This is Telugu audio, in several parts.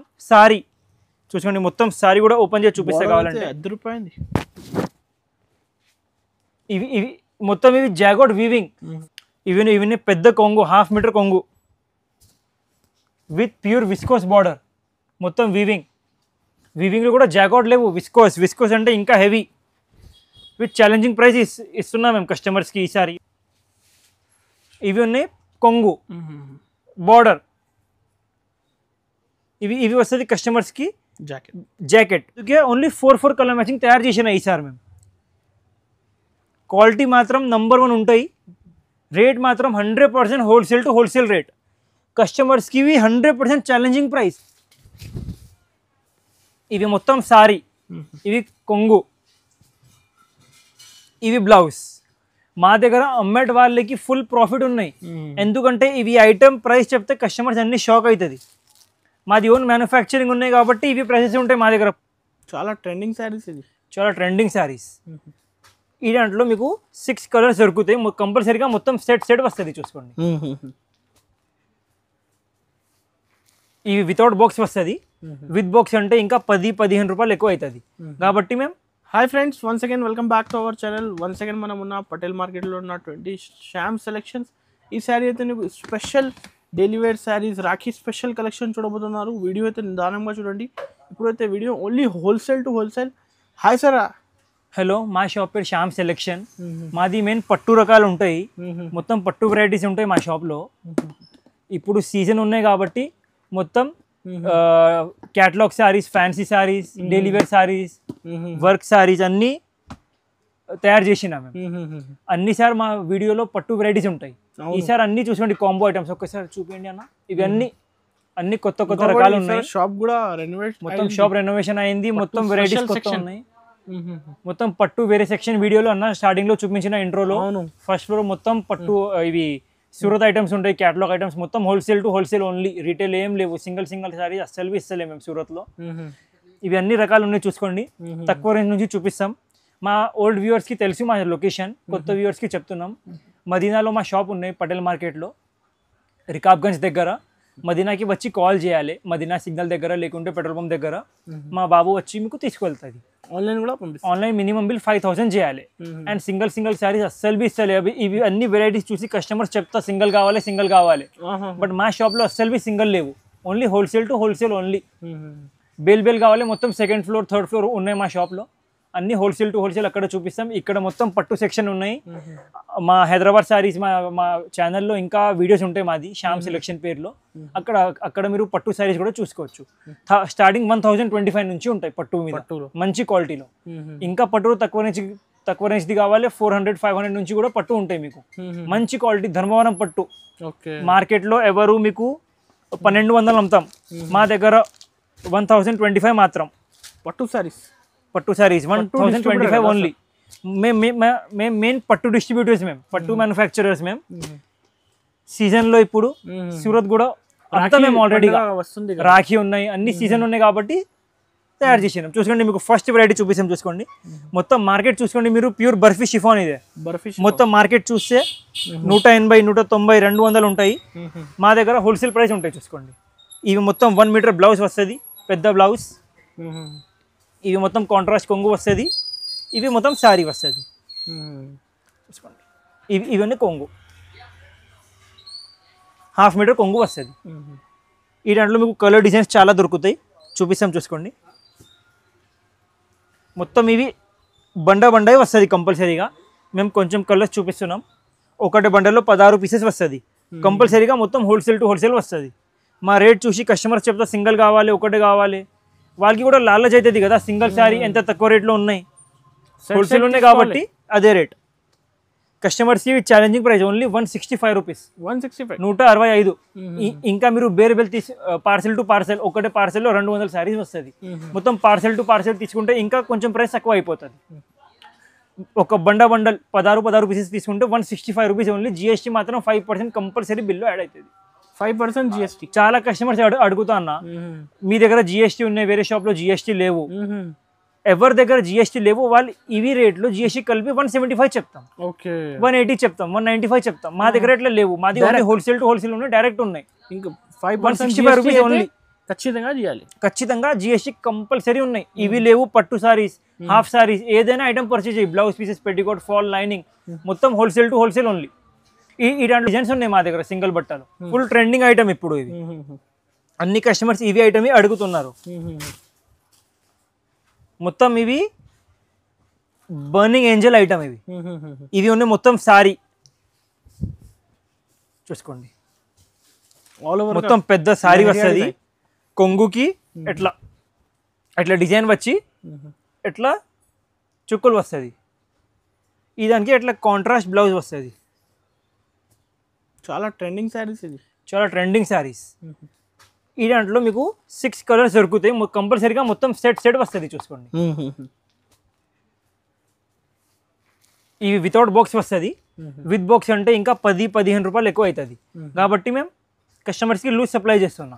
సారీ చూసుకోండి, మొత్తం సారీ కూడా ఓపెన్ చేసి చూపిస్తా కావాలంటే. రూపాయలు ఇవి ఇవి మొత్తం ఇవి జాగోట్ వీవింగ్. ఇవన్నీ పెద్ద కొంగు, 1/2 మీటర్ కొంగు విత్ ప్యూర్ విస్కోస్ బార్డర్, మొత్తం వీవింగ్లో కూడా జాగోట్ లేవు, విస్కోస్ అంటే ఇంకా హెవీ. విత్ ఛాలెంజింగ్ ప్రైస్ ఇస్తున్నాం మేము కస్టమర్స్కి ఈసారి. ఇవి ఉన్నాయి కొంగు బార్డర్, ఇవి వస్తుంది కస్టమర్స్కి జాకెట్. ఓన్లీ 4 కలర్ మ్యాచింగ్ తయారు చేసిన ఈసారి మేము. క్వాలిటీ మాత్రం నంబర్ 1 ఉంటాయి, రేట్ మాత్రం 100% హోల్సేల్ టు హోల్సేల్ రేట్. కస్టమర్స్కి ఇవి 100% ఛాలెంజింగ్ ప్రైస్. ఇవి మొత్తం సారీ, ఇవి కొంగు, ఇవి బ్లౌజ్. మా దగ్గర అమ్మేట్ వాళ్ళకి ఫుల్ ప్రాఫిట్ ఉన్నాయి, ఎందుకంటే ఇవి ఐటమ్ ప్రైస్ చెప్తే కస్టమర్స్ అన్ని షాక్ అవుతుంది. మాది ఓన్ మ్యానుఫ్యాక్చరింగ్ ఉన్నాయి కాబట్టి ఇవి ప్రైసెస్ ఉంటాయి మా దగ్గర. చాలా ట్రెండింగ్ శారీస్, ఇది చాలా ట్రెండింగ్ శారీస్. ఈ దాంట్లో మీకు 6 కలర్స్ దొరుకుతాయి కంపల్సరీగా, మొత్తం సెట్ వస్తుంది చూసుకోండి. ఇవి వితౌట్ బాక్స్ వస్తుంది, విత్ బాక్స్ అంటే ఇంకా 10-15 రూపాయలు ఎక్కువ అవుతుంది కాబట్టి మేము. Hi friends, once again welcome back to our channel. Once again మనం ఉన్న పటేల్ మార్కెట్లో ఉన్న 20 శ్యామ్ సెలెక్షన్స్. ఈ శారీ అయితే మీకు special daily wear saris, Rakhi special collection చూడబోతున్నారు. వీడియో అయితే నిదానంగా చూడండి. ఇప్పుడైతే video only wholesale to wholesale. Hi sir. Hello, మా షాప్ పేరు శ్యామ్ సెలెక్షన్. మాది మెయిన్ పట్టు రకాలు ఉంటాయి, మొత్తం పట్టు వెరైటీస్ ఉంటాయి మా షాప్లో. ఇప్పుడు సీజన్ ఉన్నాయి కాబట్టి మొత్తం catalogue saris, fancy saris, daily wear saris, work saris అన్నీ తయారు చేసినా మేము. అన్నిసారి మా వీడియోలో పట్టు వెరైటీస్ ఉంటాయి. ఈసారి అన్ని చూసుకోండి, కాంబో ఐటమ్స్ ఒక్కసారి చూపించండి అన్న. ఇవన్నీ అన్ని కొత్త రకాలు ఉన్నాయి. షాప్ కూడా రెనోవేట్, మొత్తం షాప్ రెనోవేషన్ అయింది, మొత్తం వెరైటీస్ కొత్త ఉన్నాయి. మొత్తం పట్టు వేరే సెక్షన్ వీడియోలో అన్న స్టార్టింగ్ లో చూపించిన ఇంట్రోలో ఫస్ట్ ఫ్లోర్ మొత్తం పట్టు, ఇవి సూరత్ ఐటమ్స్ ఉంటాయి, క్యాటలాగ్ ఐటమ్స్ మొత్తం wholesale to wholesale only. Retail ఏం లేవు, సింగిల్ సారీ అస్సలు ఇస్తలేము మేము సూరత్లో. ఇవి అన్ని రకాలు ఉన్నాయి చూసుకోండి. తక్కువ రేంజ్ నుంచి చూపిస్తాం. మా ఓల్డ్ వ్యూవర్స్కి తెలుసు మా లొకేషన్, కొత్త వ్యూవర్స్కి చెప్తున్నాం. మదీనాలో మా షాప్ ఉన్నాయి, పటేల్ మార్కెట్లో, రికాబ్గంజ్ దగ్గర. మదీనాకి వచ్చి కాల్ చేయాలి, మదీనా సిగ్నల్ దగ్గర లేకుంటే పెట్రోల్ పంప్ దగ్గర. మా బాబు వచ్చి మీకు తీసుకెళ్తుంది. ఆన్లైన్ కూడా పంపిస్తాం. ఆన్లైన్ మినిమం బిల్ 5000 చేయాలి. అండ్ సింగిల్ శారీస్ అస్సలు బి ఇస్తలే. ఇవి అన్ని వెరైటీస్ చూసి కస్టమర్స్ చెప్తా సింగిల్ కావాలి, బట్ మా షాప్లో అస్సలు బి సింగిల్ లేవు, only wholesale to wholesale only. Bale కావాలి, మొత్తం 2nd ఫ్లోర్ 3rd ఫ్లోర్ ఉన్నాయి మా షాప్లో. అన్ని హోల్సేల్ టు హోల్సేల్ అక్కడ చూపిస్తాం. ఇక్కడ మొత్తం పట్టు సెక్షన్ ఉన్నాయి. మా హైదరాబాద్ శారీస్ మా ఛానల్లో ఇంకా వీడియోస్ ఉంటాయి మాది శ్యామ్ సెలెక్షన్ పేరులో. అక్కడ మీరు పట్టు శారీస్ కూడా చూసుకోవచ్చు. స్టార్టింగ్ 1025 నుంచి ఉంటాయి పట్టు మీద, మంచి క్వాలిటీలో. ఇంకా పట్టు తక్కువ రేంజ్ది కావాలి, 400-500 నుంచి కూడా పట్టు ఉంటాయి మీకు. మంచి క్వాలిటీ ధర్మవరం పట్టు. మార్కెట్లో ఎవరు మీకు 1200 అమ్ముతాం, మా దగ్గర 1025 మాత్రం. పట్టు శారీస్ 1025 ఓన్లీ. మేము మెయిన్ పట్టు డిస్ట్రిబ్యూటర్స్, మేము పట్టు మ్యానుఫ్యాక్చరర్స్. మేము సీజన్లో ఇప్పుడు సూరత్ కూడా అంతా మేము ఆల్రెడీ రాఖీ ఉన్నాయి, అన్ని సీజన్ ఉన్నాయి కాబట్టి తయారు చేసినాం. చూసుకోండి, మీకు ఫస్ట్ వెరైటీ చూపిస్తాం చూసుకోండి. మొత్తం మార్కెట్ చూసుకోండి మీరు, ప్యూర్ బర్ఫీ షిఫాన్ ఇదే. మొత్తం మార్కెట్ చూస్తే 180, 190, 200 ఉంటాయి. మా దగ్గర హోల్సేల్ ప్రైస్ ఉంటాయి చూసుకోండి. ఇవి మొత్తం 1 మీటర్ బ్లౌజ్ వస్తుంది, పెద్ద బ్లౌజ్. ఇవి మొత్తం కాంట్రాస్ట్ కొంగు వస్తుంది. ఇవి మొత్తం శారీ వస్తుంది చూసుకోండి. ఇవన్నీ కొంగు, 1/2 మీటర్ కొంగు వస్తుంది. ఈ దాంట్లో మీకు కలర్ డిజైన్స్ చాలా దొరుకుతాయి, చూపిస్తాం చూసుకోండి. మొత్తం ఇవి బండ వస్తుంది కంపల్సరీగా. మేము కొంచెం కలర్స్ చూపిస్తున్నాం. ఒకటి బండల్లో 16 పీసెస్ వస్తుంది కంపల్సరీగా. మొత్తం హోల్సేల్ టు హోల్సేల్ వస్తుంది. మా రేట్ చూసి కస్టమర్స్ చెప్తా సింగిల్ కావాలి, ఒకటి కావాలి. వాళ్ళకి కూడా లాలచ్ అవుతుంది కదా, సింగిల్ శారీ ఎంత తక్కువ రేట్లో ఉన్నాయి, హోల్సేల్ ఉన్నాయి కాబట్టి అదే రేట్. కస్టమర్స్కి ఛాలెంజింగ్ ప్రైస్ ఓన్లీ 165 రూపీస్, 165. ఇంకా మీరు వేరే పార్సెల్ టు పార్సెల్, ఒకటే పార్సెల్లో 200 శారీస్ వస్తుంది. మొత్తం పార్సెల్ టు పార్సెల్ తీసుకుంటే ఇంకా కొంచెం ప్రైస్ తక్కువ అయిపోతుంది. ఒక బండల్ 16 పీసెస్ తీసుకుంటే 165 రూపీస్ ఓన్లీ. జిఎస్టీ మాత్రం 5% కంపల్సరీ బిల్లు యాడ్ అవుతుంది. 5% జిఎస్టీ. చాలా కస్టమర్స్ అడుగుతా అన్న, మీ దగ్గర జిఎస్టీ ఉన్నాయి, వేరే షాప్లో జిఎస్టీ లేవు. ఎవరి దగ్గర జిఎస్టీ లేవు వాళ్ళు ఇవి రేట్లు జిఎస్టీ కలిపి 175 చెప్తాం, 180 చెప్తాం, 195 చెప్తాం. మా దగ్గర ఎట్లా లేవు, మాది హోల్సేల్ టు హోల్సేల్ ఉన్నాయి, డైరెక్ట్ ఉన్నాయి. ఇంకా 165 రూపీస్ ఓన్లీ. ఖచ్చితంగా జిఎస్టీ కంపల్సరీ ఉన్నాయి. ఇవి లేవు పట్టు సారీస్, హాఫ్ సారీస్, ఏదైనా ఐటమ్ పర్చేజ్ చేయి, blouse pieces, petticoat, fall, lining, మొత్తం హోల్సేల్ టు హోల్సేల్ ఓన్లీ. ఇలాంటి డిజైన్స్ ఉన్నాయి మా దగ్గర సింగిల్ బట్టలు. ఫుల్ ట్రెండింగ్ ఐటమ్ ఇప్పుడు ఇవి. అన్ని కస్టమర్స్ ఇవి ఐటమ్ అడుగుతున్నారు. మొత్తం ఇవి బర్నింగ్ ఏంజల్ ఐటమ్ ఇవి. ఇవి ఉన్నాయి మొత్తం సారీ చూసుకోండి. మొత్తం పెద్ద సారీ వస్తుంది. కొంగుకి ఎట్లా ఎట్లా డిజైన్ వచ్చి ఎట్లా చుక్కలు వస్తుంది. ఈ దానికి ఎట్లా కాంట్రాస్ట్ బ్లౌజ్ వస్తుంది. చాలా ట్రెండింగ్ శారీస్ ఇది. చాలా ట్రెండింగ్ శారీస్. ఈ దాంట్లో మీకు 6 కలర్స్ దొరుకుతాయి కంపల్సరీగా. మొత్తం సెట్ వస్తుంది చూసుకోండి. ఇవి వితౌట్ బాక్స్ వస్తుంది. విత్ బాక్స్ అంటే ఇంకా 10-15 రూపాయలు ఎక్కువ అవుతుంది. కాబట్టి మేము కస్టమర్స్కి లూజ్ సప్లై చేస్తున్నాం.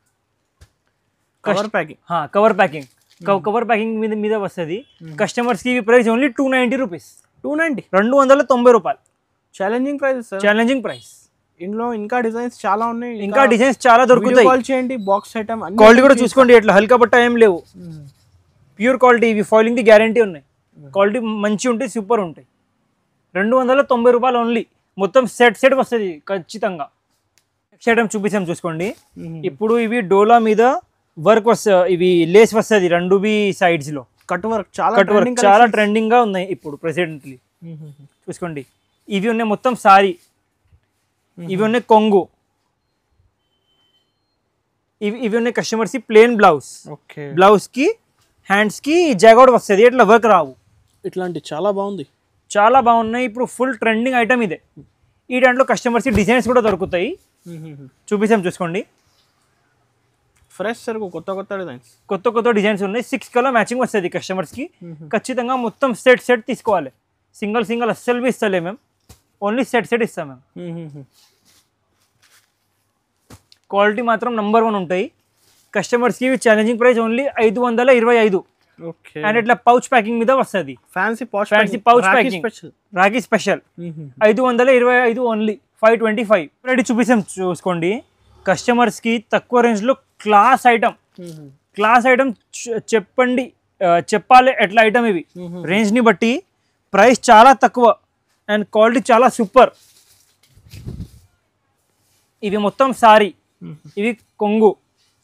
కవర్ ప్యాకింగ్ కవర్ ప్యాకింగ్ మీద వస్తుంది. కస్టమర్స్కి ఇవి ప్రైస్ ఓన్లీ 290 రూపీస్. 290 రూపాయలు. Challenging price. ఇందులో ఇంకా డిజైన్స్ చాలా ఉన్నాయి. ఇంకా డిజైన్స్ చాలా దొరుకుతాయి. కాల్ చేయండి. బాక్స్ ఐటమ్ క్వాలిటీ కూడా చూసుకోండి. ఎట్లా హల్కా బట్ట ఏం లేవు, ప్యూర్ క్వాలిటీ. ఇవి ఫాయిలింగ్ కి గ్యారంటీ ఉన్నాయి. క్వాలిటీ మంచి ఉంటాయి, సూపర్ ఉంటాయి. 290 రూపాయలు ఓన్లీ. మొత్తం సెట్ వస్తుంది ఖచ్చితంగా. నెక్స్ట్ ఐటమ్ చూపిస్తాం చూసుకోండి. ఇప్పుడు ఇవి డోలా మీద వర్క్ వస్తుంది. ఇవి లేస్ వస్తుంది 2 సైడ్స్ లో. కట్ వర్క్ చాలా ట్రెండింగ్ గా ఉన్నాయి ఇప్పుడు ప్రెసెంట్లీ. చూసుకోండి. ఇవి ఉన్నాయి మొత్తం సారీ. ఇవి ఉన్నాయి కొంగు. ఇవి ఉన్నాయి కస్టమర్స్ ప్లేన్ బ్లౌజ్. బ్లౌజ్ కి హ్యాండ్స్ కి జాగౌట్ వస్తుంది. ఇట్లా వర్క్ రావు. ఇట్లాంటి చాలా బాగున్నాయి. ఇప్పుడు ఫుల్ ట్రెండింగ్ ఐటమ్ ఇదే. ఈ దాంట్లో కస్టమర్స్ డిజైన్స్ కూడా దొరుకుతాయి. చూపిస్తాం చూసుకోండి. ఫ్రెష్ కొత్త డిజైన్స్ ఉన్నాయి. 6 కలర్ మ్యాచింగ్ వస్తుంది కస్టమర్స్ కి. ఖచ్చితంగా మొత్తం సెట్ తీసుకోవాలి. సింగిల్ అస్సలు బి ఇస్తలే మేము. ఓన్లీ సెట్ ఇస్తాం మేము. క్వాలిటీ మాత్రం నంబర్ 1 ఉంటాయి. కస్టమర్స్కి ఛాలెంజింగ్ ప్రైస్ ఓన్లీ 525. అండ్ ఇట్లా పౌచ్ ప్యాకింగ్ మీద వస్తుంది. Fancy pouch packing Rakhi special 525 only 525. Ready చూపిస్తాం చూసుకోండి. కస్టమర్స్కి తక్కువ రేంజ్లో క్లాస్ ఐటమ్ చెప్పాలి ఎట్లా ఐటమ్ ఇవి. రేంజ్ని బట్టి ప్రైస్ చాలా తక్కువ అండ్ క్వాలిటీ చాలా సూపర్. ఇవి మొత్తం సారీ, ఇవి కొంగు,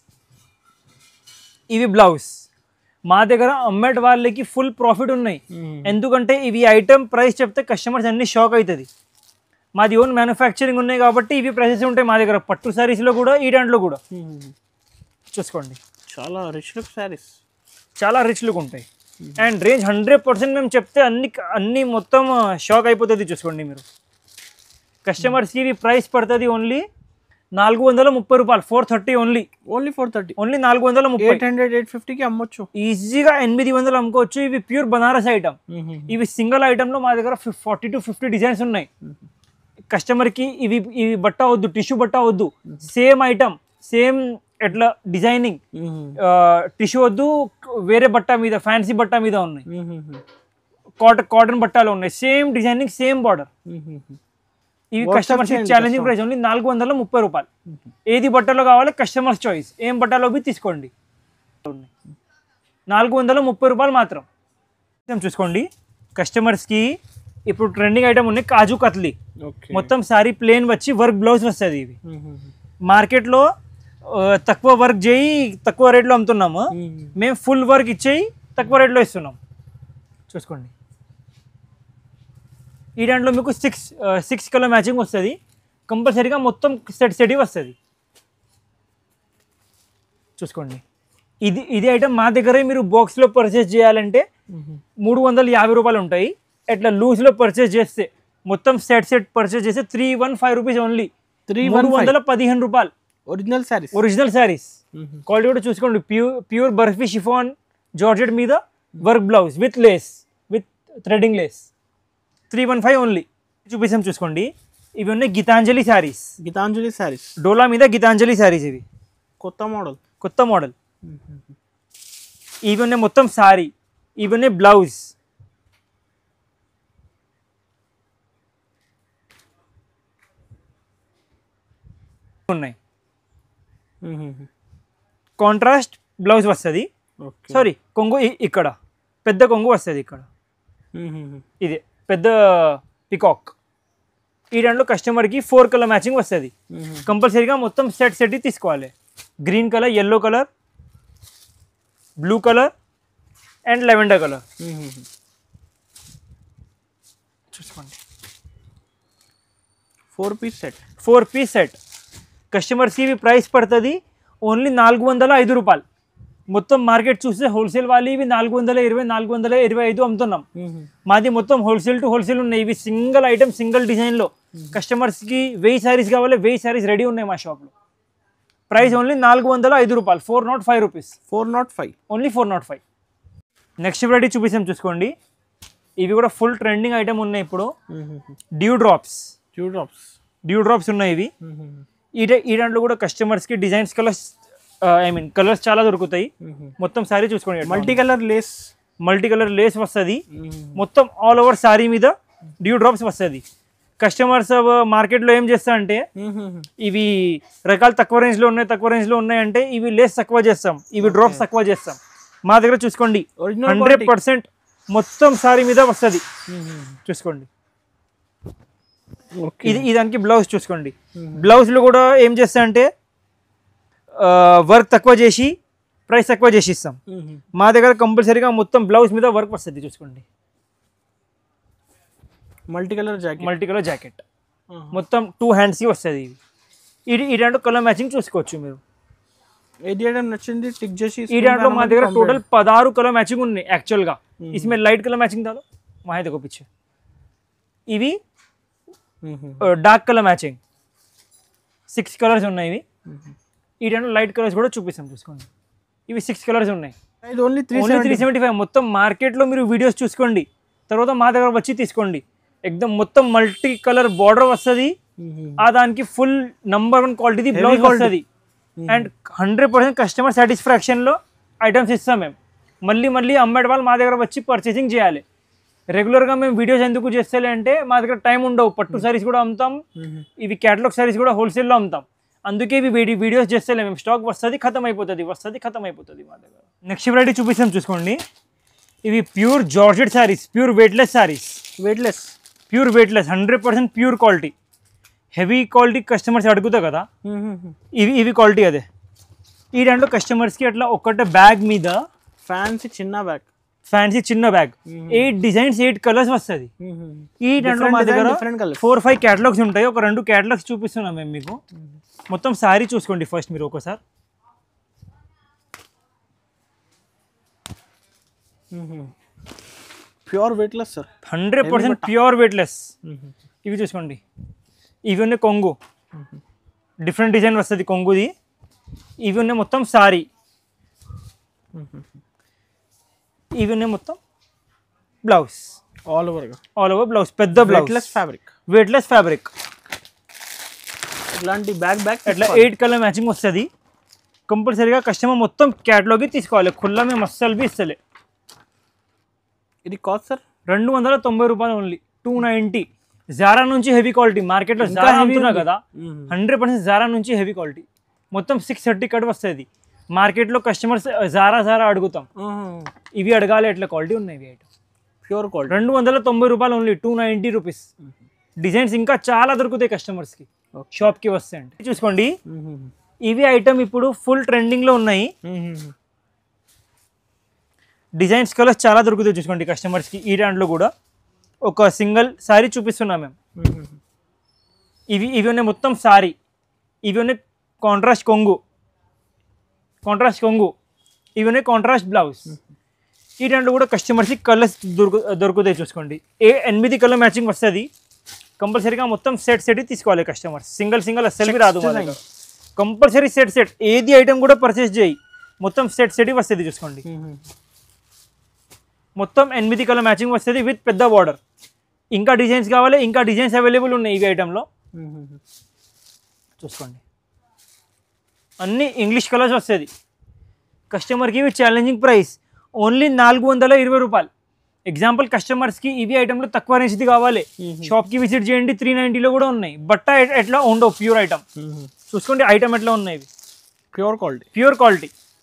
ఇవి బ్లౌజ్. మా దగ్గర అమ్మేట వాళ్ళకి ఫుల్ ప్రాఫిట్ ఉన్నాయి. ఎందుకంటే ఇవి ఐటమ్ ప్రైస్ చెప్తే కస్టమర్స్ అన్ని షాక్ అవుతుంది. మాది ఓన్ మ్యానుఫ్యాక్చరింగ్ ఉన్నాయి కాబట్టి ఇవి ప్రైసెస్ ఉంటాయి మా దగ్గర. పట్టు సారీస్లో కూడా ఈ దాంట్లో కూడా చూసుకోండి. చాలా రిచ్ లుక్ ఉంటాయి. అండ్ రేంజ్ 100% మేము చెప్తే అన్ని మొత్తం షాక్ అయిపోతుంది. చూసుకోండి మీరు. కస్టమర్స్కి ఇవి ప్రైస్ పడుతుంది ఓన్లీ 430 రూపాయలు. 430 ఓన్లీ 430. 800-850కి అమ్మొచ్చు ఈజీగా. 800 అమ్ముకోవచ్చు. ఇవి ప్యూర్ బనారస్ ఐటమ్. ఇవి సింగిల్ ఐటమ్లో మా దగ్గర 40 to 50 డిజైన్స్ ఉన్నాయి. కస్టమర్కి ఇవి బట్ట వద్దు, టిష్యూ బట్ట వద్దు, సేమ్ ఐటమ్ సేమ్ ఎట్లా డిజైనింగ్ టిష్యూ వద్దు, వేరే బట్ట మీద ఫ్యాన్సీ బట్ట మీద ఉన్నాయి. కాటన్ బట్టాలు ఉన్నాయి. Same designing same border. ఇవి కస్టమర్స్ ఛాలెంజింగ్ ప్రైస్ ఓన్లీ 430 రూపాయలు. ఏది బట్టలో కావాలి కస్టమర్స్ చాయిస్. ఏం బట్టలో తీసుకోండి. 430 రూపాయలు మాత్రం. చూసుకోండి. కస్టమర్స్కి ఇప్పుడు ట్రెండింగ్ ఐటమ్ ఉన్నాయి కాజు కత్లీ. మొత్తం సారీ ప్లేన్ వచ్చి వర్క్ బ్లౌజ్ వస్తుంది. ఇవి మార్కెట్లో తక్కువ వర్క్ చేయి తక్కువ రేట్లో అమ్ముతున్నాము. మేము ఫుల్ వర్క్ ఇచ్చేయి తక్కువ రేట్లో ఇస్తున్నాం. చూసుకోండి. ఈ దాంట్లో మీకు 6 కలర్ మ్యాచింగ్ వస్తుంది. కంపల్సరీగా మొత్తం సెట్ వస్తుంది. చూసుకోండి. ఇది ఐటమ్ మా దగ్గరే మీరు బాక్స్లో పర్చేస్ చేయాలంటే 350 రూపాయలు ఉంటాయి. ఎట్లా లూజ్లో పర్చేస్ చేస్తే మొత్తం సెట్ పర్చేస్ చేస్తే 315 రూపీస్ ఓన్లీ. 315 రూపాయలు. ఒరిజినల్ శారీస్. క్వాలిటీ కూడా చూసుకోండి. ప్యూర్ బర్ఫీ షిఫాన్ జార్జెట్ మీద work blouse with lace with threading lace. 315 only. చూపిస్తాం చూసుకోండి. ఇవి ఉన్నాయి గీతాంజలి శారీస్. డోలా మీద గీతాంజలి శారీస్. ఇవి కొత్త మోడల్. ఇవి ఉన్నాయి మొత్తం సారీ. ఇవి ఉన్నాయి బ్లౌజ్. ఉన్నాయి కాంట్రాస్ట్ బ్లౌజ్ వస్తుంది. ఓకే. సారీ, కొంగు ఇక్కడ పెద్ద కొంగు వస్తుంది. ఇక్కడ ఇది పెద్ద పికాక్. ఈ దాంట్లో కస్టమర్కి 4 కలర్ మ్యాచింగ్ వస్తుంది. కంపల్సరీగా మొత్తం సెట్ తీసుకోవాలి. Green colour, yellow colour, blue colour and lavender colour. చూసుకోండి, 4 పీస్ సెట్. కస్టమర్స్కి ఇవి ప్రైస్ పడుతుంది ఓన్లీ 405 రూపాయలు. మొత్తం మార్కెట్ చూస్తే హోల్సేల్ వాళ్ళు ఇవి 420, 425 అమ్ముతున్నాం. మాది మొత్తం హోల్సేల్ టు హోల్సేల్ ఉన్నాయి. ఇవి సింగిల్ ఐటమ్, సింగిల్ డిజైన్లో కస్టమర్స్కి 1000 శారీస్ కావాలి, 1000 శారీస్ రెడీ ఉన్నాయి మా షాప్లో. ప్రైస్ ఓన్లీ 405 రూపాయలు, 405 రూపీస్. 405, ఓన్లీ 405. నెక్స్ట్ వెరైటీ చూపిస్తాం, చూసుకోండి. ఇవి కూడా ఫుల్ ట్రెండింగ్ ఐటమ్ ఉన్నాయి ఇప్పుడు. డ్యూ డ్రాప్స్ ఉన్నాయి ఇవి. ఈ దాంట్లో కూడా కస్టమర్స్కి డిజైన్స్, కలర్స్ చాలా దొరుకుతాయి. మొత్తం శారీ చూసుకోండి, మల్టీ కలర్ లేస్ వస్తుంది. మొత్తం ఆల్ ఓవర్ శారీ మీద డ్యూ డ్రాప్స్ వస్తుంది. కస్టమర్స్ మార్కెట్లో ఏం చేస్తారంటే ఇవి రకాలు తక్కువ రేంజ్లో ఉన్నాయి అంటే ఇవి లేస్ తక్కువ చేస్తాం, ఇవి డ్రాప్స్ తక్కువ చేస్తాం. మా దగ్గర చూసుకోండి 100% మొత్తం శారీ మీద వస్తుంది. చూసుకోండి, ఇది దానికి బ్లౌజ్ చూసుకోండి. బ్లౌజ్లో కూడా ఏం చేస్తారంటే వర్క్ తక్కువ చేసి ప్రైస్ తక్కువ చేసి ఇస్తాం. మా దగ్గర కంపల్సరీగా మొత్తం బ్లౌజ్ మీద వర్క్ వస్తుంది. చూసుకోండి, మల్టీ కలర్ జాకెట్ మొత్తం 2 హ్యాండ్స్కి వస్తుంది. ఈ దాంట్లో కలర్ మ్యాచింగ్ చూసుకోవచ్చు మీరు. ఏది ఐటమ్ నచ్చింది టిక్ చేసి. ఈ దాంట్లో మా దగ్గర టోటల్ 16 కలర్ మ్యాచింగ్ ఉన్నాయి యాక్చువల్గా. इसमें लाइट कलर मैचिंग डालो, वहाँ देखो पीछे. ఇవి డార్క్ కలర్ మ్యాచింగ్ 6 కలర్స్ ఉన్నాయి. ఇవి ఈ రెండు లైట్ కలర్స్ కూడా చూపిస్తాం, చూసుకోండి. ఇవి 6 కలర్స్ ఉన్నాయి. ఇది ఓన్లీ 375. మొత్తం మార్కెట్లో మీరు వీడియోస్ చూసుకోండి, తర్వాత మా దగ్గర వచ్చి తీసుకోండి. ఎక్దమ్ మొత్తం మల్టీ కలర్ బార్డర్ వస్తుంది. ఆ దానికి ఫుల్ నంబర్ 1 క్వాలిటీ బ్లౌజ్ వస్తుంది. అండ్ 100% కస్టమర్ సాటిస్ఫాక్షన్లో ఐటమ్స్ ఇస్తాం మేము. మళ్ళీ అమ్మేటి వాళ్ళు మా దగ్గర వచ్చి పర్చేసింగ్ చేయాలి. రెగ్యులర్గా మేము వీడియోస్ ఎందుకు చేస్తలే అంటే మా దగ్గర టైం ఉండవు. పట్టు సారీస్ కూడా అమ్ముతాం, ఇవి క్యాటలాగ్ సారీస్ కూడా హోల్సేల్లో అమ్ముతాం. అందుకే ఇవి వీడియోస్ చేస్తలే మేము. స్టాక్ వస్తుంది ఖతం అయిపోతుంది మా దగ్గర. నెక్స్ట్ వెరైటీ చూపిస్తాం, చూసుకోండి. ఇవి pure georgette saris, pure weightless saris. Pure weightless 100% pure quality. Heavy quality customers అడుగుతారు కదా, ఇవి క్వాలిటీ అదే. ఈ దాంట్లో కస్టమర్స్కి అట్లా ఒక్కటే బ్యాగ్ మీద ఫ్యాన్సీ చిన్న బ్యాగ్ 8 డిజైన్స్ 8 కలర్స్ వస్తుంది. ఈ దాంట్లో మా దగ్గర 4-5 క్యాటలాగ్స్ ఉంటాయి. ఒక 2 క్యాటలాగ్స్ చూపిస్తున్నాం మేము మీకు. మొత్తం సారీ చూసుకోండి ఫస్ట్ మీరు ఒకసారి. Pure weightless sir, 100% pure weightless. ఇవి చూసుకోండి, ఇవి ఉన్నాయి కొంగు, డిఫరెంట్ డిజైన్ వస్తుంది కొంగుది. ఇవి ఉన్నాయి మొత్తం సారీ. ఇవి ఉన్నాయి మొత్తం బ్లౌజ్, ఆల్ ఓవర్ బ్లౌజ్, పెద్ద బ్లౌజ్, వెయిట్లెస్ ఫ్యాబ్రిక్. ఇలాంటి బ్యాగ్ అట్లా 8 కలర్ మ్యాచింగ్ వస్తుంది. కంపల్సరీగా కస్టమర్ మొత్తం క్యాటలాగ్ తీసుకోవాలి. ఖుల్లా మేము అస్సలు బి ఇస్తలే. ఇది కాస్ట్ సార్ 290 రూపాయలు ఓన్లీ, 290. జారా నుంచి హెవీ క్వాలిటీ. మార్కెట్లో జారా అమ్ముతున్నా కదా, 100% జారా నుంచి హెవీ క్వాలిటీ. మొత్తం 630 కట్ వస్తుంది. మార్కెట్లో కస్టమర్స్ జారా అడుగుతాం, ఇవి అడగాలి. ఎట్లా క్వాలిటీ ఉన్నాయి ఇవి ఐటమ్, ప్యూర్ క్వాలిటీ. 290 రూపాయలు ఓన్లీ, 290 రూపీస్. డిజైన్స్ ఇంకా చాలా దొరుకుతాయి కస్టమర్స్కి షాప్కి వస్తే. అంటే చూసుకోండి, ఇవి ఐటమ్ ఇప్పుడు ఫుల్ ట్రెండింగ్లో ఉన్నాయి. డిజైన్స్ కలర్స్ చాలా దొరుకుతాయి చూసుకోండి కస్టమర్స్కి. ఈ దాంట్లో కూడా ఒక సింగిల్ సారీ చూపిస్తున్నాం మేము. ఇవి ఉన్నాయి మొత్తం సారీ. ఇవి ఉన్నాయి కాంట్రాస్ట్ కొంగు, ఇవి ఉన్నాయి కాంట్రాస్ట్ బ్లౌజ్. ఈ దాంట్లో కూడా కస్టమర్స్కి కలర్స్ దొరుకుతాయి చూసుకోండి. 8 కలర్ మ్యాచింగ్ వస్తుంది. కంపల్సరీగా మొత్తం సెట్ తీసుకోవాలి కస్టమర్స్. సింగిల్ అస్సలు రాదు. కంపల్సరీ సెట్ ఏది ఐటమ్ కూడా పర్చేస్ చేయి, మొత్తం సెట్ వస్తుంది చూసుకోండి. మొత్తం 8 కలర్ మ్యాచింగ్ వస్తుంది విత్ పెద్ద బార్డర్. ఇంకా డిజైన్స్ కావాలి, ఇంకా డిజైన్స్ అవైలబుల్ ఉన్నాయి ఈ ఐటెంలో. చూసుకోండి, అన్ని ఇంగ్లీష్ కలర్స్ వస్తుంది. కస్టమర్కి ఇవి ఛాలెంజింగ్ ప్రైస్ ఓన్లీ 420 రూపాయలు. ఎగ్జాంపుల్ కస్టమర్స్కి ఇవి ఐటెంలో తక్కువ రేంజ్ది కావాలి, షాప్కి విజిట్ చేయండి. 390లో కూడా ఉన్నాయి. బట్ట ఎట్లా ఉండవు, ప్యూర్ ఐటమ్. చూసుకోండి ఐటమ్ ఎట్లా ఉన్నాయి, ప్యూర్ క్వాలిటీ.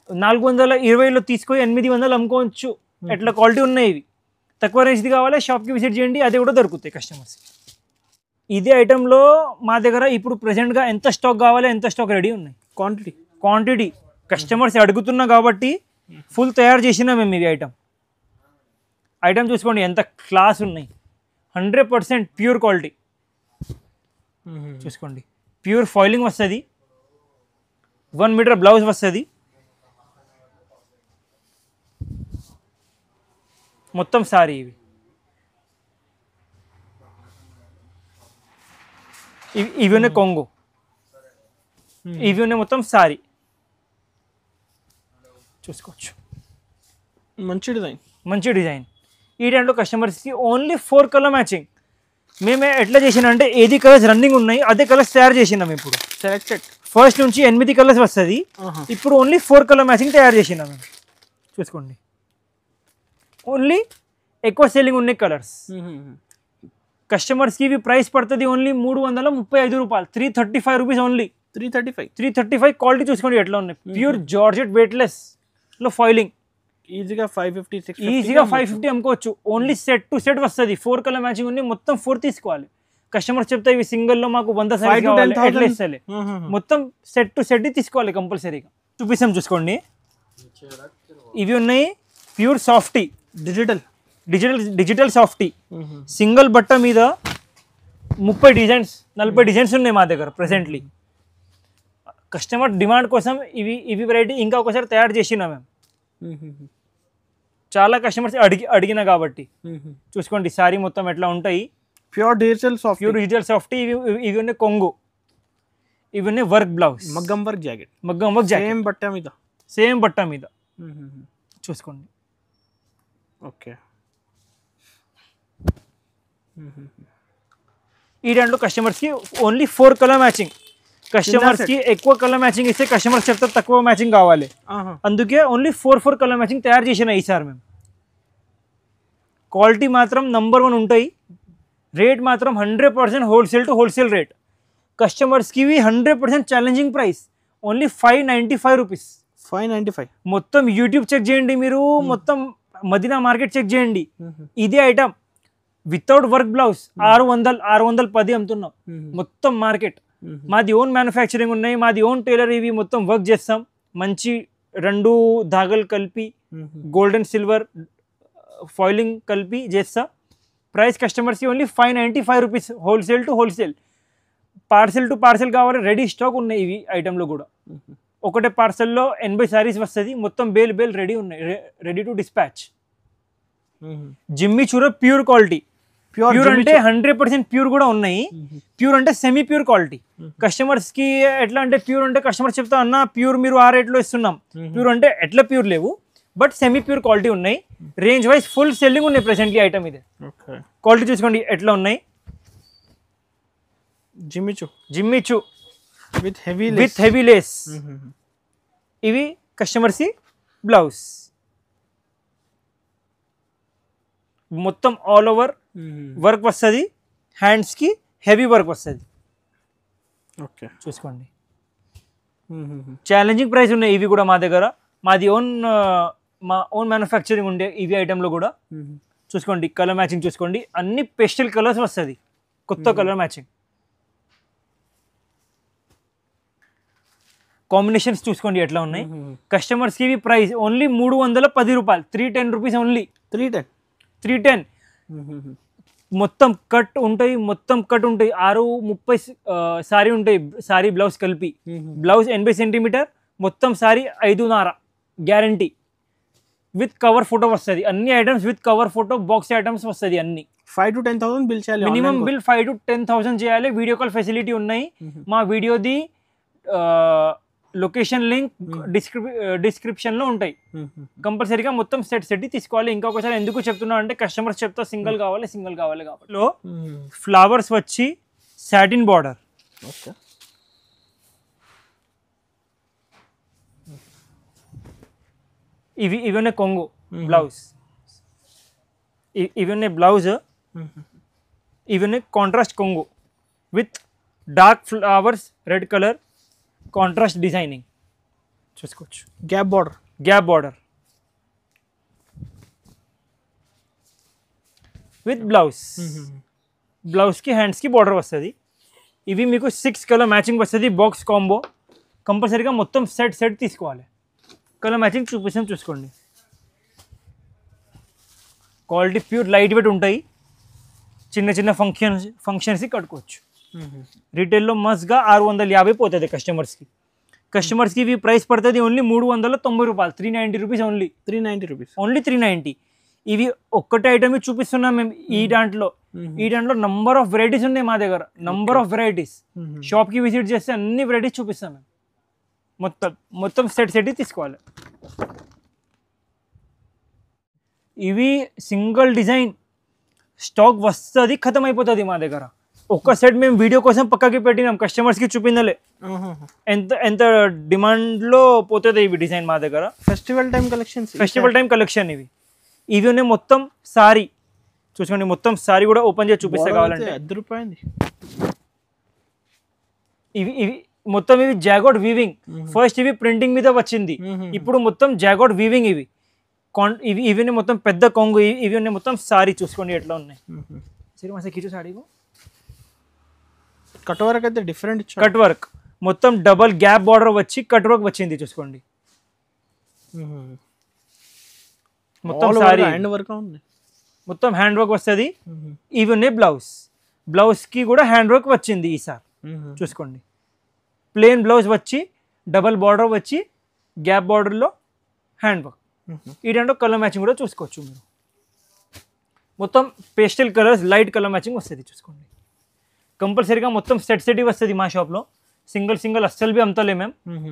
420లో తీసుకొని 800 అమ్ముకోవచ్చు, ఎట్లా క్వాలిటీ ఉన్నాయి ఇవి. తక్కువ రేంజ్ది కావాలి షాప్కి విజిట్ చేయండి, అది కూడా దొరుకుతాయి కస్టమర్స్. ఇదే ఐటెంలో మా దగ్గర ఇప్పుడు ప్రెసెంట్గా ఎంత స్టాక్ కావాలి ఎంత స్టాక్ రెడీ ఉన్నాయి. క్వాంటిటీ కస్టమర్స్ అడుగుతున్నా కాబట్టి ఫుల్ తయారు చేసినా మేము ఇది ఐటమ్ చూసుకోండి ఎంత క్లాస్ ఉన్నాయి. 100% ప్యూర్ క్వాలిటీ చూసుకోండి. ప్యూర్ ఫాయిలింగ్ వస్తుంది, 1 మీటర్ బ్లౌజ్ వస్తుంది, మొత్తం సారీ ఇవి ఉన్నాయి కొంగు, ఇవి ఉన్నాయి మొత్తం సారీ చూసుకోవచ్చు. మంచి డిజైన్. ఈ టైంలో కస్టమర్స్కి ఓన్లీ 4 కలర్ మ్యాచింగ్. మేము ఎట్లా చేసినా అంటే ఏది కలర్స్ రన్నింగ్ ఉన్నాయి అదే కలర్స్ తయారు చేసినాం. ఇప్పుడు సెలెక్టెడ్ ఫస్ట్ నుంచి 8 కలర్స్ వస్తుంది, ఇప్పుడు ఓన్లీ 4 కలర్ మ్యాచింగ్ తయారు చేసినాం మేము. చూసుకోండి ఓన్లీ ఎక్కువ సేలింగ్ ఉన్నాయి కలర్స్. కస్టమర్స్కి ఇవి ప్రైస్ పడుతుంది ఓన్లీ 335 రూపాయలు, 335 రూపీస్ ఓన్లీ. 335 క్వాలిటీ చూసుకోండి ఎట్లా ఉన్నాయి. ప్యూర్ జార్జెట్ వెయిట్లెస్లో ఫాయిలింగ్. ఈజీగా 550 అమ్ముకోవచ్చు. ఓన్లీ సెట్ టు సెట్ వస్తుంది. 4 కలర్ మ్యాచింగ్ ఉంది, మొత్తం 4 తీసుకోవాలి. కస్టమర్స్ చెప్తే ఇవి సింగిల్లో మాకు 100 సారీస్ కావాలి ఇస్తలే, మొత్తం సెట్ టు సెట్ తీసుకోవాలి కంపల్సరీగా. చూపిస్తాం చూసుకోండి. ఇవి ఉన్నాయి pure softy, digital softy. Single బట్ట మీద 30 డిజైన్స్ 40 డిజైన్స్ ఉన్నాయి మా దగ్గర ప్రెసెంట్లీ. కస్టమర్ డిమాండ్ కోసం ఇవి వెరైటీ ఇంకా ఒకసారి తయారు చేసినా మేము. చాలా కస్టమర్స్ అడిగిన కాబట్టి చూసుకోండి సారీ మొత్తం ఎట్లా ఉంటాయి. Pure digital softy. ఇవి ఉన్నాయి కొంగు, ఇవి ఉన్నాయి వర్క్ బ్లౌజ్, మగ్గం వర్క్ జాకెట్, సేమ్ బట్ట మీద చూసుకోండి. ఓకే. ఈ దాంట్లో కస్టమర్స్కి ఓన్లీ 4 కలర్ మ్యాచింగ్. కస్టమర్స్కి ఎక్కువ కలర్ మ్యాచింగ్ ఇస్తే కస్టమర్స్ చెప్తారు తక్కువ మ్యాచింగ్ కావాలి, అందుకే ఓన్లీ 4 కలర్ మ్యాచింగ్ తయారు చేసిన ఈసారి మేము. క్వాలిటీ మాత్రం నంబర్ 1 ఉంటాయి, రేట్ మాత్రం 100% హోల్సేల్ టు హోల్సేల్ రేట్. కస్టమర్స్కి 100% ఛాలెంజింగ్ ప్రైస్ ఓన్లీ 595 రూపీస్. 595 మొత్తం యూట్యూబ్ చెక్ చేయండి మీరు, మొత్తం మదీనా మార్కెట్ చెక్ చేయండి. ఇదే ఐటమ్ వితౌట్ వర్క్ బ్లౌజ్ 610 అమ్ముతున్నాం మొత్తం మార్కెట్. మాది ఓన్ మ్యానుఫ్యాక్చరింగ్ ఉన్నాయి, మాది ఓన్ టైలర్. ఇవి మొత్తం వర్క్ చేస్తాం, మంచి 2 ధాగలు కలిపి గోల్డెన్ సిల్వర్ ఫాయిలింగ్ కలిపి చేస్తా. ప్రైస్ కస్టమర్స్కి only 595 rupees wholesale to wholesale. Parcel to parcel కావాలి, రెడీ స్టాక్ ఉన్నాయి ఇవి ఐటెంలో కూడా. ఒకటే పార్సెల్లో 80 సారీస్ వస్తుంది, మొత్తం బేల్ రెడీ ఉన్నాయి, రెడీ టు డిస్పాచ్. జిమ్మి చూర ప్యూర్ క్వాలిటీ. ప్యూర్ అంటే 100% ప్యూర్ కూడా ఉన్నాయి, ప్యూర్ అంటే సెమీ ప్యూర్ క్వాలిటీ. కస్టమర్స్కి ఎట్లా అంటే ప్యూర్ అంటే కస్టమర్స్ చెప్తా అన్న ప్యూర్ మీరు ఆ రేట్లో ఇస్తున్నాం, ప్యూర్ అంటే ఎట్లా ప్యూర్ లేవు, బట్ సెమీ ప్యూర్ క్వాలిటీ ఉన్నాయి. రేంజ్ వైజ్ ఫుల్ సెల్లింగ్ ఉన్నాయి ప్రెసెంట్లీ ఐటమ్. ఇది క్వాలిటీ చూసుకోండి ఎట్లా ఉన్నాయి. Jimmy Choo with heavy lace. ఇవి కస్టమర్స్కి బ్లౌజ్ మొత్తం ఆల్ ఓవర్ వర్క్ వస్తుంది, హ్యాండ్స్కి హెవీ వర్క్ వస్తుంది. ఓకే చూసుకోండి ఛాలెంజింగ్ ప్రైస్ ఉన్నాయి ఇవి కూడా మా దగ్గర. మాది మా ఓన్ మ్యానుఫ్యాక్చరింగ్ ఉండే ఇవి ఐటెంలో కూడా. చూసుకోండి కలర్ మ్యాచింగ్ చూసుకోండి, అన్ని పేస్టల్ కలర్స్ వస్తుంది, కొత్త కలర్ మ్యాచింగ్. కాంబినేషన్స్ చూసుకోండి ఎట్లా ఉన్నాయి. కస్టమర్స్కి ఇవి ప్రైస్ ఓన్లీ 310 రూపాయలు, 310 రూపీస్ ఓన్లీ. 310 మొత్తం కట్ ఉంటాయి, 630 సారీ ఉంటాయి, సారీ బ్లౌజ్ కలిపి. బ్లౌజ్ 80 సెంటీమీటర్, మొత్తం sari 5.5 guarantee. With cover photo వస్తుంది, అన్ని items with cover photo box items వస్తుంది అన్ని. 5 to 10,000 బిల్ చేయాలి, మినిమం బిల్ 5 to 10,000 చేయాలి. వీడియో కాల్ ఫెసిలిటీ ఉన్నాయి. మా వీడియోది లొకేషన్ లింక్ డిస్క్రిప్షన్లో ఉంటాయి. కంపల్సరీగా మొత్తం సెట్ తీసుకోవాలి. ఇంకొకసారి ఎందుకు చెప్తున్నా అంటే కస్టమర్స్ చెప్తా సింగిల్ కావాలి కాబట్టి. ఫ్లవర్స్ వచ్చి సాటిన్ బార్డర్. ఇవన్నీ కొంగు బ్లౌజ్, ఇవన్నీ బ్లౌజ్, ఇవన్నీ కాంట్రాస్ట్ కొంగు with dark flowers, red colour contrast designing. చూసుకోవచ్చు. Gap border. Gap border with blouse. బ్లౌజ్కి హ్యాండ్స్కి బార్డర్ వస్తుంది. ఇవి మీకు 6 కలర్ మ్యాచింగ్ వస్తుంది. బాక్స్ కాంబో కంపల్సరీగా మొత్తం సెట్ తీసుకోవాలి. కలర్ మ్యాచింగ్ చూపిస్తాం చూసుకోండి. క్వాలిటీ ప్యూర్ లైట్ వెయిట్ ఉంటాయి. చిన్న చిన్న ఫంక్షన్స్కి కట్టుకోవచ్చు. రీటైల్లో మస్ట్గా 650 పోతుంది కస్టమర్స్కి ఇవి ప్రైస్ పడుతుంది ఓన్లీ 390 రూపాయలు. 390 రూపీస్ ఓన్లీ. 390 rupees only 390. ఇవి ఒక్కటే ఐటమ్ చూపిస్తున్నాం మేము. ఈ దాంట్లో నంబర్ ఆఫ్ వెరైటీస్ ఉన్నాయి మా దగ్గర. Number of varieties. షాప్కి విజిట్ చేస్తే అన్ని వెరైటీస్ చూపిస్తాం మేము. మొత్తం సెట్ తీసుకోవాలి. ఇవి సింగిల్ డిజైన్ స్టాక్ వస్తుంది, ఖతం అయిపోతుంది మా దగ్గర. ఒక్క సెట్ మేము వీడియో కోసం పక్కకి పెట్టినాం, కస్టమర్స్కి చూపిందలే. ఎంత డిమాండ్లో పోతుంది ఇవి డిజైన్ మా దగ్గర. ఫెస్టివల్ టైం కలెక్షన్ ఇవి ఉన్నాయి. మొత్తం సారీ చూసుకోండి. మొత్తం సారీ కూడా ఓపెన్ చేసి చూపిస్తా కావాలంటే. ఇవి మొత్తం ఇవి జాగోట్ వీవింగ్. ఫస్ట్ ఇవి ప్రింటింగ్ మీద వచ్చింది, ఇప్పుడు మొత్తం జాగోట్ వీవింగ్. ఇవి మొత్తం పెద్ద కొంగు. ఇవి ఉన్నాయి మొత్తం సారీ చూసుకోండి ఎట్లా ఉన్నాయి. సరే మా కిచు సారీ కట్ వర్క్ అయితే డిఫరెంట్. కట్ వర్క్ మొత్తం డబల్ గ్యాప్ బార్డర్ వచ్చి కట్ వర్క్ వచ్చింది చూసుకోండి. మొత్తం సారీ హ్యాండ్ వర్క్ ఉంది. మొత్తం హ్యాండ్ వర్క్ వస్తుంది. ఇవి ఉన్నాయి బ్లౌజ్కి కూడా హ్యాండ్ వర్క్ వచ్చింది ఈసారి చూసుకోండి. ప్లెయిన్ బ్లౌజ్ వచ్చి డబల్ బార్డర్ వచ్చి గ్యాప్ బార్డర్లో హ్యాండ్ వర్క్. ఈ దాంట్లో కలర్ మ్యాచింగ్ కూడా చూసుకోవచ్చు మీరు. మొత్తం pastel colours light colour matching వస్తుంది చూసుకోండి. కంపల్సరీగా మొత్తం సెట్ వస్తుంది మా షాప్లో. సింగిల్ అస్సలు బి అమ్ముతలే మేము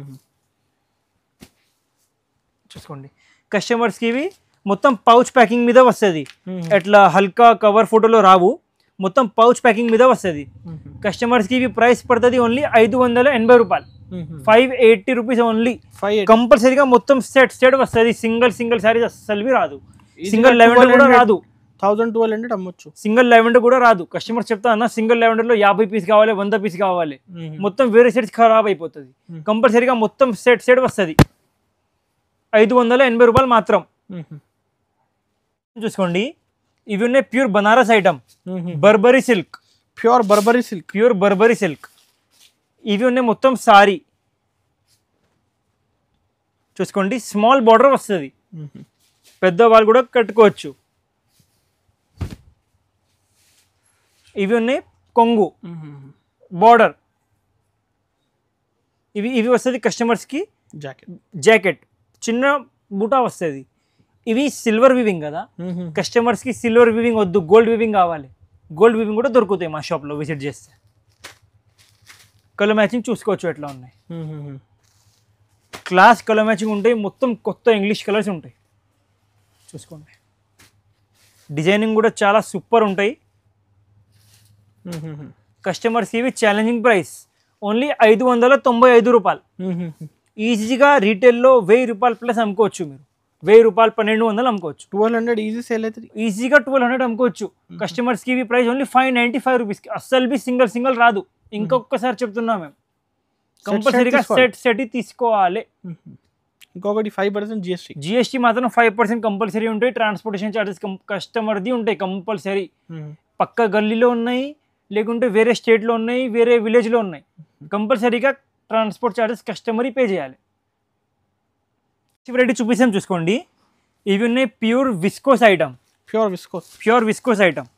చూసుకోండి. కస్టమర్స్కి ఇవి మొత్తం పౌచ్ ప్యాకింగ్ మీద వస్తుంది. ఎట్లా హల్కా కవర్ ఫోటోలో రావు, మొత్తం పౌచ్ ప్యాకింగ్ మీద వస్తుంది. కస్టమర్స్కి ఇవి ప్రైస్ పడుతుంది ఓన్లీ 580 రూపాయలు. 580 రూపీస్ ఓన్లీ. కంపల్సరీగా మొత్తం సెట్ వస్తుంది. సింగిల్ సారీస్ అస్సలు రాదు. సింగిల్ లెవెండర్ కూడా రాదు. 1200 అమ్మొచ్చు. సింగిల్ లెవెండర్ కూడా రాదు. కస్టమర్ చెప్తా అన్న సింగిల్ లెవెండర్లో 50 పీస్ కావాలి, 100 పీస్ కావాలి. మొత్తం వేరే సెట్స్ ఖరాబ్ అయిపోతుంది. కంపల్సరీగా మొత్తం సెట్ వస్తుంది. 580 రూపాయలు మాత్రం చూసుకోండి. ఇవి ఉన్నాయి pure Banaras item. Burberry silk. Pure Burberry silk. ఇవి ఉన్నాయి మొత్తం సారీ చూసుకోండి. స్మాల్ బార్డర్ వస్తుంది, పెద్దవాళ్ళు కూడా కట్టుకోవచ్చు. ఇవి ఉన్నాయి కొంగు బార్డర్. ఇవి వస్తుంది కస్టమర్స్కి జాకెట్. చిన్న బూటా వస్తుంది. ఇవి సిల్వర్ వివింగ్ కదా, కస్టమర్స్కి సిల్వర్ వివింగ్ వద్దు, గోల్డ్ వివింగ్ కావాలి. గోల్డ్ వివింగ్ కూడా దొరుకుతాయి మా షాప్లో విజిట్ చేస్తే. కలర్ మ్యాచింగ్ చూసుకోవచ్చు ఎట్లా ఉన్నాయి. క్లాస్ కలర్ మ్యాచింగ్ ఉంటాయి. మొత్తం కొత్త ఇంగ్లీష్ కలర్స్ ఉంటాయి చూసుకోండి. డిజైనింగ్ కూడా చాలా సూపర్ ఉంటాయి. కస్టమర్స్కి ఇవి ఛాలెంజింగ్ ప్రైస్ ఓన్లీ 595 రూపాయలు. ఈజీగా రీటైల్లో 1000 రూపాయలు ప్లస్ అమ్ముకోవచ్చు మీరు. 1000 రూపాయలు 1200 అమ్ముకోవచ్చు. 1200 ఈజీ సేల్ అవుతుంది. ఈజీగా 1200 అమ్ముకోవచ్చు. కస్టమర్స్కి ఇవి ప్రైస్ ఓన్లీ 595 రూపీస్కి. అస్సలు బి సింగిల్ రాదు. ఇంకొకసారి చెప్తున్నాం మేము, కంపల్సరీగా సెట్ తీసుకోవాలి. ఇంకొకటి 5% జిఎస్టీ మాత్రం 5% కంపల్సరీ ఉంటాయి. ట్రాన్స్పోర్టేషన్ చార్జెస్ కస్టమర్ది ఉంటాయి కంపల్సరీ. పక్క గల్లీలో ఉన్నాయి, లేకుంటే వేరే స్టేట్లో ఉన్నాయి, వేరే విలేజ్లో ఉన్నాయి. కంపల్సరీగా ట్రాన్స్పోర్ట్ చార్జెస్ కస్టమర్ పే చేయాలి. వెరైటీ చూపిస్తాం చూసుకోండి. ఇవి ఉన్నాయి pure viscose item. Pure viscose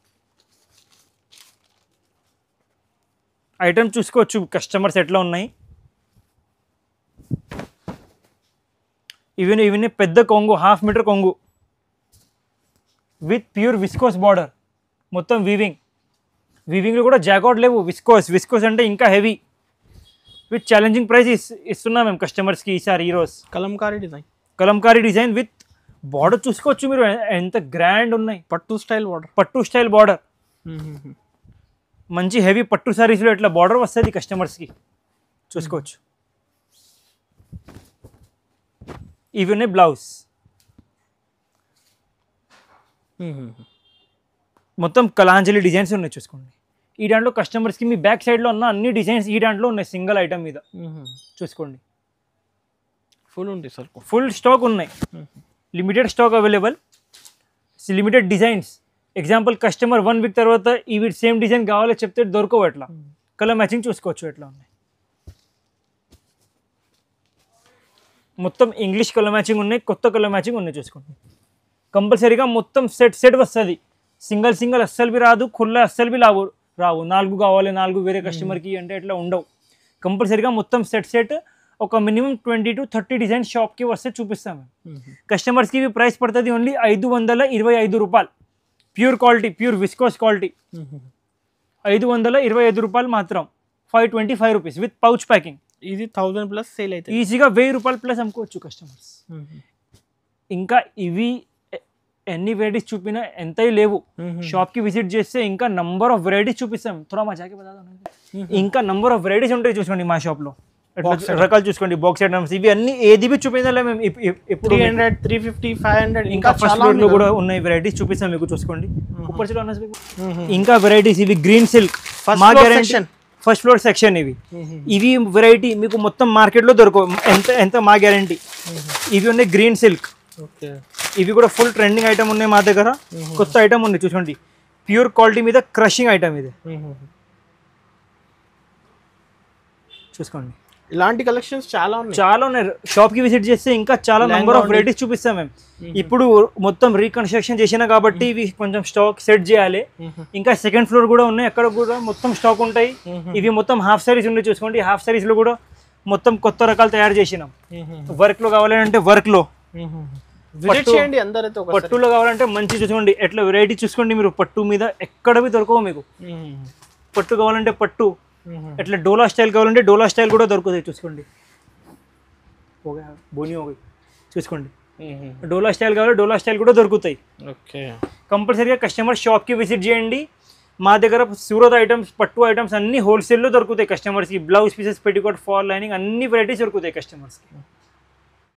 item చూసుకోవచ్చు కస్టమర్స్ ఎట్లా ఉన్నాయి. ఇవి పెద్ద కొంగు, 1/2 మీటర్ కొంగు విత్ ప్యూర్ విస్కోస్ బార్డర్. మొత్తం వీవింగ్లో కూడా జాగౌట్ లేవు. విస్కోస్ అంటే ఇంకా హెవీ. విత్ ఛాలెంజింగ్ ప్రైస్ ఇస్తున్నాం మేము కస్టమర్స్కి ఈసారి. ఈరోజు కలంకారీ డిజైన్ విత్ బార్డర్ చూసుకోవచ్చు మీరు ఎంత గ్రాండ్ ఉన్నాయి. పట్టు స్టైల్ బార్డర్. మంచి హెవీ పట్టు సారీస్లో ఇట్లా బార్డర్ వస్తుంది కస్టమర్స్కి చూసుకోవచ్చు. ఇవి ఉన్నాయి బ్లౌజ్. మొత్తం కలాంజలి డిజైన్స్ ఉన్నాయి చూసుకోండి. ఈ దాంట్లో కస్టమర్స్కి మీ బ్యాక్ సైడ్లో ఉన్న అన్ని డిజైన్స్ ఈ దాంట్లో ఉన్నాయి సింగిల్ ఐటమ్ మీద చూసుకోండి. ఫుల్ ఉంది సార్. ఫుల్ స్టాక్ ఉన్నాయి, limited stock available, limited designs. Example customer 1 week తర్వాత ఇవి సేమ్ డిజైన్ కావాలో చెప్తే దొరకవు, ఎట్లా కలర్ మ్యాచింగ్ చూసుకోవచ్చు. ఎట్లా ఉన్నాయి మొత్తం ఇంగ్లీష్ కలర్ మ్యాచింగ్ ఉన్నాయి, కొత్త కలర్ మ్యాచింగ్ ఉన్నాయి చూసుకోండి. కంపల్సరీగా మొత్తం సెట్ వస్తుంది, సింగల్ అస్సలు బి రాదు, ఖుల్లా అస్సలు బి రావు. 4 కావాలి, 4 వేరే కస్టమర్కి అంటే ఇట్లా ఉండవు. కంపల్సరీగా మొత్తం సెట్ ఒక మినిమం 20 to 30 డిజైన్ షాప్కి వస్తే చూపిస్తాము. కస్టమర్స్కి ఇవి ప్రైస్ పడుతుంది ఓన్లీ 525 రూపాయలు. Pure quality, pure viscose quality, 525 రూపాయలు మాత్రం. 525 రూపీస్ విత్ పౌచ్ ప్యాకింగ్. ఇది 1000 ప్లస్ సేల్ అయితే ఈజీగా 1000 రూపాయలు ప్లస్ అమ్ముకోవచ్చు కస్టమర్స్. ఇంకా ఇవి ఎన్ని వెరైటీస్ చూపినా ఎంత లేవు. షాప్కి విజిట్ చేస్తే ఇంకా నంబర్ ఆఫ్ వెరైటీస్ చూపిస్తాం. థోడా మజాకి బతా దो. ఇంకా నంబర్ ఆఫ్ వెరైటీస్ ఉంటాయి చూసుకోండి మా షాప్లో. రకాలు చూసుకోండి, బాక్స్ ఐటమ్స్ ఇవి అన్ని ఏది బి చూపించాలి మేము. ఇప్పుడు 300, 350, 500 ఇంకా ఫస్ట్ ఫ్లోర్ లో కూడా ఉన్నాయి వెరైటీస్ చూపిస్తాం మీకు చూసుకోండి. ఇంకా వెరైటీస్ ఇవి గ్రీన్ సిల్క్ మా గ్యారెంటీ ఫస్ట్ ఫ్లోర్ సెక్షన్. ఇవి వెరైటీ మీకు మొత్తం మార్కెట్లో దొరకవు, ఎంత మా గ్యారెంటీ. ఇవి ఉన్నాయి గ్రీన్ సిల్క్, ఇవి కూడా ఫుల్ ట్రెండింగ్ ఐటమ్ ఉన్నాయి మా దగ్గర. కొత్త ఐటమ్ ఉంది చూసుకోండి, ప్యూర్ క్వాలిటీ మీద క్రషింగ్ ఐటమ్ ఇది చూసుకోండి. ఇలాంటి కలెక్షన్స్ చాలా ఉన్నాయి. షాప్ కి విజిట్ చేస్తే ఇంకా చాలా నెంబర్ ఆఫ్ వెరైటీస్ చూపిస్తాం మేము. ఇప్పుడు మొత్తం రీకన్స్ట్రక్షన్ చేసినా కాబట్టి ఇవి కొంచెం స్టాక్ సెట్ చేయాలి. ఇంకా సెకండ్ ఫ్లోర్ కూడా ఉన్నాయి, అక్కడ కూడా మొత్తం స్టాక్ ఉంటాయి. ఇవి మొత్తం హాఫ్ సారీస్ ఉన్నాయి చూసుకోండి. హాఫ్ సారీస్ లో కూడా మొత్తం కొత్త రకాలు తయారు చేసినాం. వర్క్ లో కావాలంటే వర్క్ లో, పట్టులో కావాలంటే మంచి చూసుకోండి. ఎట్లా వెరైటీ చూసుకోండి మీరు. పట్టు మీద ఎక్కడ బి దొరకవు మీకు. పట్టు కావాలంటే పట్టు, ఎట్లా డోలా స్టైల్ కావాలంటే డోలా స్టైల్ కూడా దొరుకుతాయి చూసుకోండి. బోని చూసుకోండి, డోలా స్టైల్ కావాలి డోలా స్టైల్ కూడా దొరుకుతాయి. కంపల్సరీగా కస్టమర్ షాప్కి విజిట్ చేయండి. మా దగ్గర సూరత్ ఐటమ్స్, పట్టు ఐటమ్స్ అన్ని హోల్సేల్లో దొరుకుతాయి కస్టమర్స్కి. Blouse pieces, petticoat, fall lining అన్ని వెరైటీస్ దొరుకుతాయి కస్టమర్స్కి.